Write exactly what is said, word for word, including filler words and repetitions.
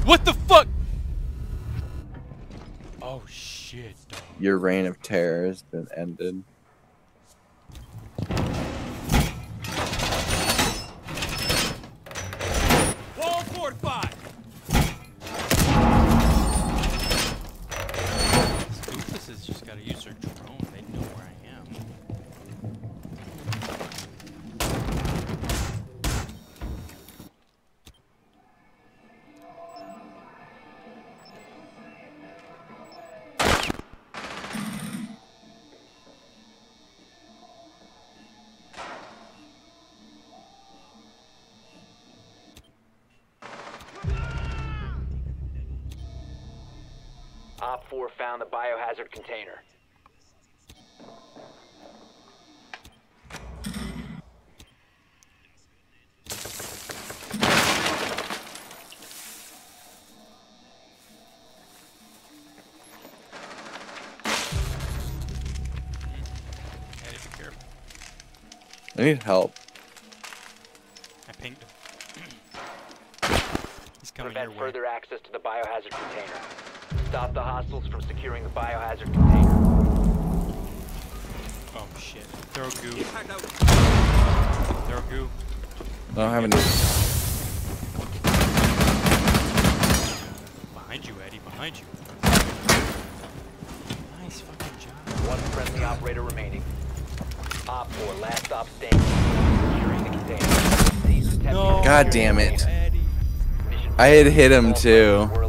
What the fuck? Oh shit. Dog. Your reign of terror has been ended. Wall fortified. This has just got to use their drone. They know where I am. Op four found the biohazard container. Hey, be careful. I need help. I pinged him. He's coming Prevent your way. further access to the biohazard container. Stop the hostiles from securing the biohazard container. Oh shit. Throw goo. Throw goo. I don't have any. Behind you, Eddie. Behind you. Nice fucking job. One friendly operator remaining. Op four, last stop standing. Securing the container. These No. God damn it. Eddie. Mission I had hit him all too. friendlies were